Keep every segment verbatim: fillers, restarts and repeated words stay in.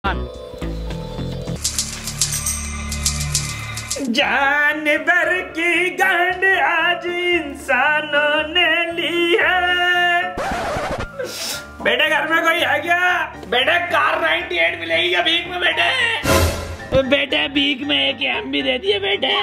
जानवर की गांड आज इंसानों ने ली है। बेटे घर में कोई है क्या? बेटे कार अट्ठानवे मिलेगी क्या भीख में? बेटे बेटे भीख में एक एम भी दे दिए बेटे।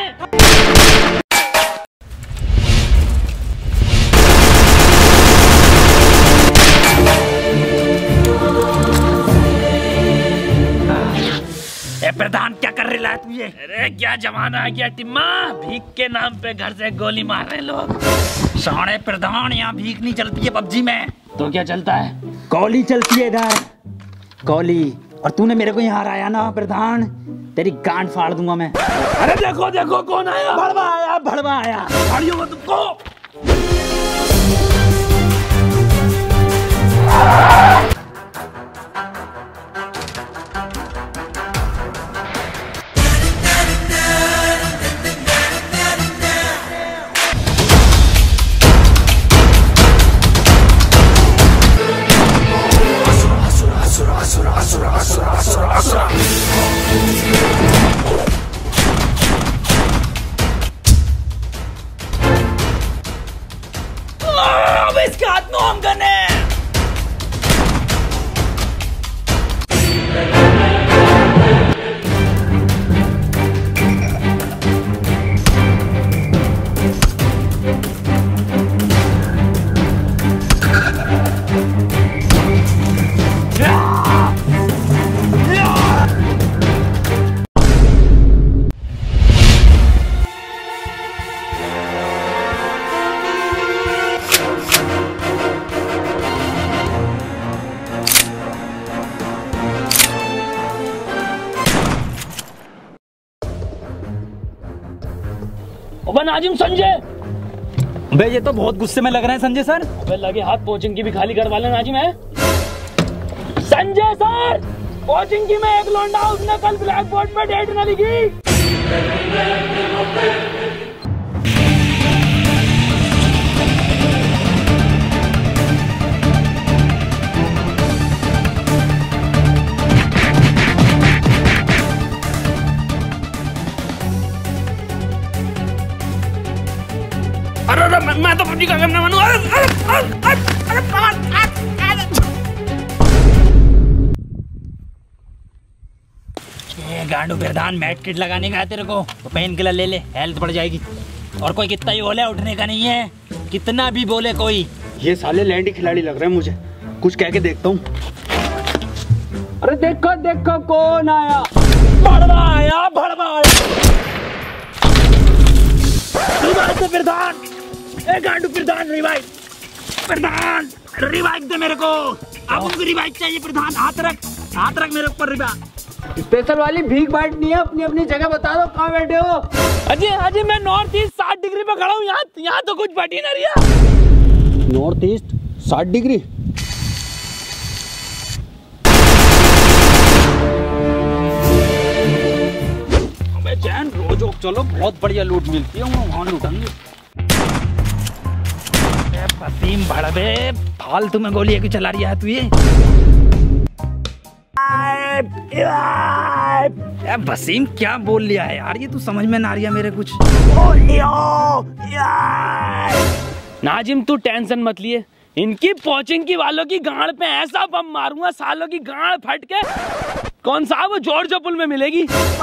प्रधान क्या कर रहा है तू ये? अरे क्या जमाना आ गया टिम्मा, भीख के नाम पे घर से गोली मार रहे लोग। साढ़े प्रधान, यहाँ भीख नहीं चलती है पबजी में। तो क्या चलता है? कॉली चलती है इधर, कॉली। और तूने मेरे को यहाँ हराया ना प्रधान, तेरी गांड फाड़ दूंगा मैं। अरे देखो देखो कौन आया। भड़वा आया, भड़वा आया। फाड़ियो मत तुमको। अब इसके हाथ में हम गन है। नाजिम संजय, बे ये तो बहुत गुस्से में लग रहे हैं संजय सर। अबे लगे हाथ कोचिंग की भी खाली करवा ले नाजिम है। संजय सर, कोचिंग की में एक लौंडा उसने कल ब्लैक बोर्ड पे डेट न लिखी। अरे अरे मैं तो पबजी का गेम ना मानू। अरे अरे अरे अरे ये गांडू प्रधान मैट किट लगाने का है तेरे को, तो पेन किलर ले ले, हेल्थ बढ़ जाएगी। और कोई कितना ही बोले उठने का नहीं है, कितना भी बोले कोई। ये साले लैंडी खिलाड़ी लग रहे हैं मुझे, कुछ कह के देखता हूँ। अरे देखो देखो कौन आया। भड़वा आया, भड़वा आया। प्रधान, ए गांडू प्रधान, रिवाइव प्रधान, रिवाइव दे मेरे को। अब उनको रिवाइव चाहिए प्रधान। हाथ रख, हाथ रख मेरे ऊपर। रिवाइव स्पेशल वाली भीख बांटनी है। अपनी अपनी जगह बता दो कहाँ बैठे हो। अजय अजय मैं नॉर्थ ईस्ट साठ डिग्री पे खड़ा हूँ। यहाँ यहाँ तो कुछ बट ही ना रहा। नॉर्थ ईस्ट साठ डिग्री? अबे जैन रोज चलो, बहुत बढ़िया लूट मिलती है, वहाँ लूटेंगे। वसीम भड़वे, फालतू में गोली क्यों चला रही है तू ये? वसीम क्या बोल लिया है यार, ये तू समझ में ना आ रही मेरे कुछ। नाजिम तू टेंशन मत लिए, इनकी पोचिंग की वालों की गांड पे ऐसा बम मारूंगा सालों की गांड फट के कौन सा वो जॉर्ज पुल में मिलेगी।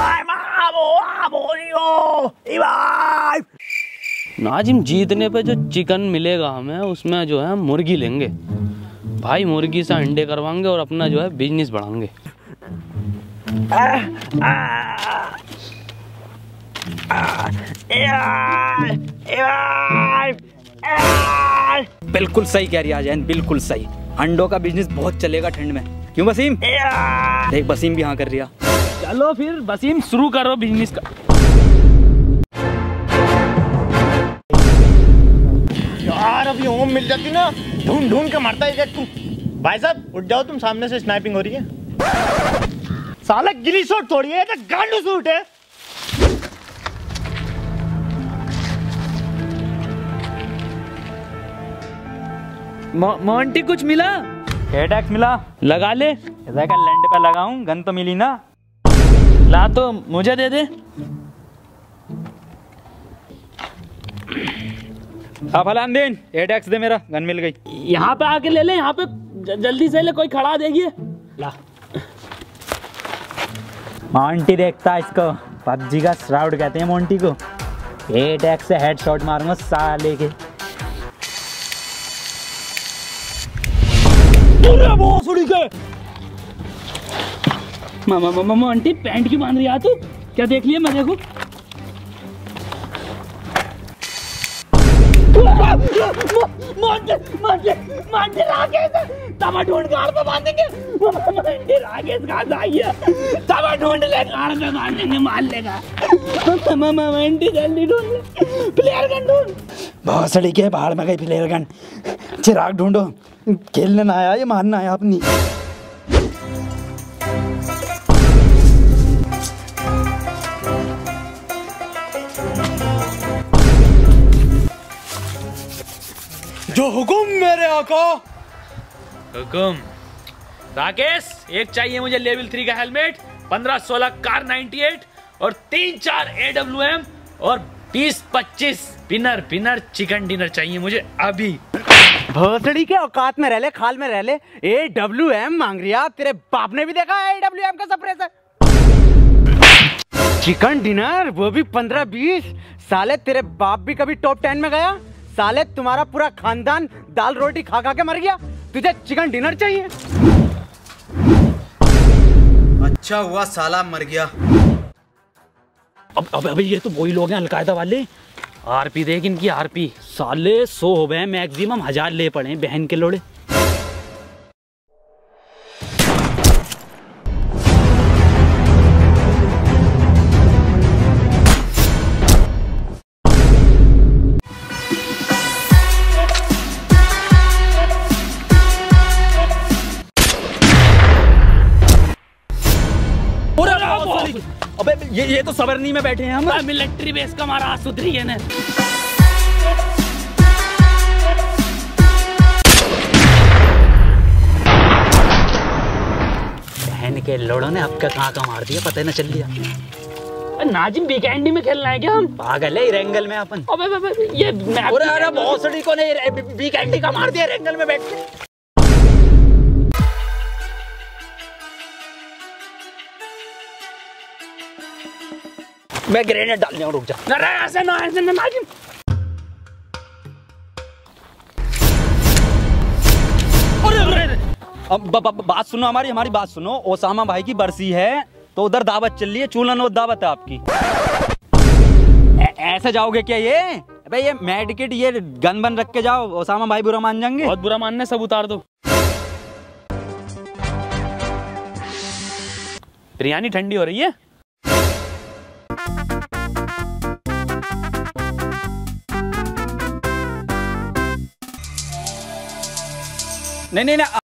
नाजिम जीतने पे जो चिकन मिलेगा हमें, उसमें जो है हम मुर्गी लेंगे भाई। मुर्गी से अंडे करवाएंगे और अपना जो है बिजनेस बढ़ाएंगे। बिल्कुल सही कह रही है जैन, बिल्कुल सही। अंडों का बिजनेस बहुत चलेगा ठंड में, क्यों वसीम? देख वसीम भी हाँ कर रही है। चलो फिर वसीम शुरू करो बिजनेस का। यार अभी होम मिल जाती ना, ढूंढ ढूंढ के मारता है तू। भाई साहब उठ जाओ, तुम सामने से स्नाइपिंग हो रही है। साला गिली शॉट थोड़ी है, तो गांडू शूट है। मोंटी कुछ मिला? एटैक्स मिला, लगा ले। ऐसा क्या लैंड पे लगाऊं, गन तो मिली ना। ला तो मुझे दे दे। अब हलान देन, एटैक्स दे, मेरा गन मिल गई। यहाँ पे आके ले ले, यहाँ पे ज- जल्दी से ले, कोई खड़ा देखिए। ला मोंटी देखता है इसको, पबजी का श्राउड कहते हैं मोंटी को। एटैक्स से हेडशॉट मारूंगा साले के। मामा मामा मोंटी पैंट क्यों बांध रही है तू? क्या देख लिया? मैं देखू। मोंटी मोंटी मोंटी राकेश तवा ढूंढ गाड़ पे बांधेंगे। मोंटी राकेश कहाँ आई है? तवा ढूंढ ले, गाड़ पे बांधेंगे, मार लेगा। मामा मोंटी जल्दी ढूंढ ले, प्लेयर गन ढूंढ। बहुत सड़ी के बाहर में गई प्लेयर गन। चिराग ढूंढो, खेलने ना आया, ये मारना आया अपनी। जो हुकुम मेरे आका। हुकुम। राकेश, एक चाहिए मुझे लेवल थ्री का हेलमेट, पंद्रह सोलह कार नाइंटी एट और तीन चार ए डब्ल्यू एम और बीस पच्चीस पिनर पिनर चिकन डिनर चाहिए मुझे अभी। भोसड़ी के औकात में रह ले, खाल में रह ले। ए डब्ल्यू एम मांग रही है? तेरे बाप ने भी देखा है ए डब्ल्यू एम का सप्रेसर? चिकन डिनर, वो भी पंद्रह बीस। साले तेरे बाप भी कभी टॉप टेन में गया? साले तुम्हारा पूरा खानदान दाल रोटी खा खा के मर गया, तुझे चिकन डिनर चाहिए? अच्छा हुआ साला मर गया। अब अब अबे ये तो वही लोग हैं अलकायदा वाले। आरपी देख इनकी, आरपी साले सौ हो गए, मैक्सिमम हजार ले पड़े हैं बहन के लोड़े। अबे ये ये तो सबरनी में बैठे हैं हम। मिलिट्री बेस का हमारा हाथ सुधरी है ना। बहन के लोड़ों ने अब का कहाँ का मार दिया, पता ही ना चल लिया। नाजिम वीकेंडी में खेलना है क्या हम? पागल है रेंगल में अपन। अबे अबे अबे, ये अरे अरे भोसड़ी को नहीं, वीकेंडी का मार दिया रेंगल में बैठ के। मैं ग्रेनेड डालने और रुक जा। अरे ऐसे ना, ऐसे ना नाजिम। अब ब, ब, बात सुनो हमारी हमारी बात सुनो। ओसामा भाई की बरसी है तो उधर दावत चल रही है, चूल्हा नो दावत है आपकी। ऐ, ऐसे जाओगे क्या? ये अबे ये मेडिकेट, ये गन बन रख के जाओ, ओसामा भाई बुरा मान जाएंगे। बहुत बुरा मानने, सब उतार दो। बिरयानी ठंडी हो रही है। नहीं नहीं नहीं